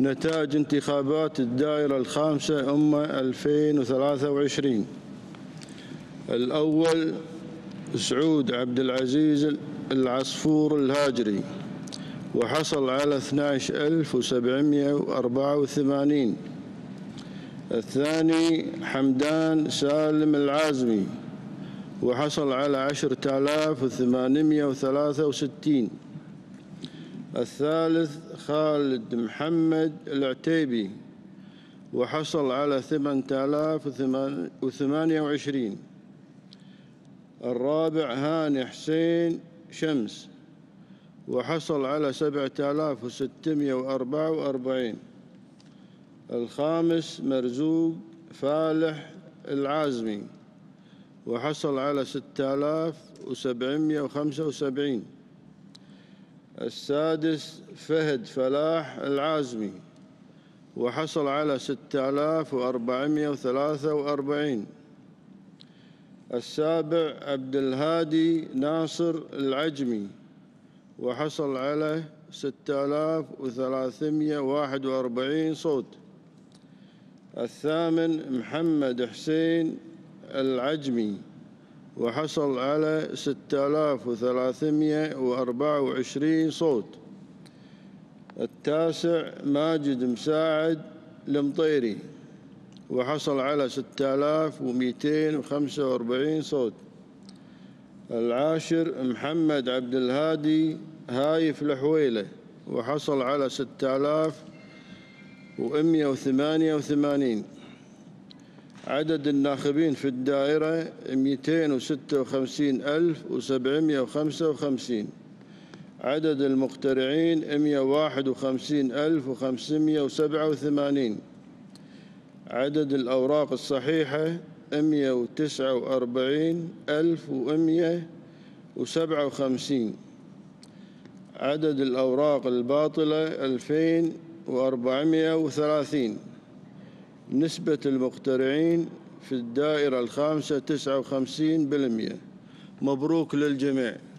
نتائج انتخابات الدائرة الخامسة 2023. الأول سعود عبد العزيز العصفور الهاجري وحصل على 12784. الثاني حمدان سالم العازمي وحصل على 10863. الثالث خالد محمد العتيبي وحصل على 8028. الرابع هاني حسين شمس وحصل على 7644. الخامس مرزوق فالح العازمي وحصل على 6775. السادس فهد فلاح العازمي وحصل على 6443. السابع عبد الهادي ناصر العجمي وحصل على 6341 صوت. الثامن محمد حسين العجمي وحصل على 6324 صوت. التاسع ماجد مساعد المطيري وحصل على 6245 صوت. العاشر محمد عبد الهادي هايف الحويلة وحصل على 6188. عدد الناخبين في الدائرة 256755. عدد المقترعين 151587. عدد الأوراق الصحيحة 149157. عدد الأوراق الباطلة 2430. نسبة المقترعين في الدائرة الخامسة 59%. مبروك للجميع.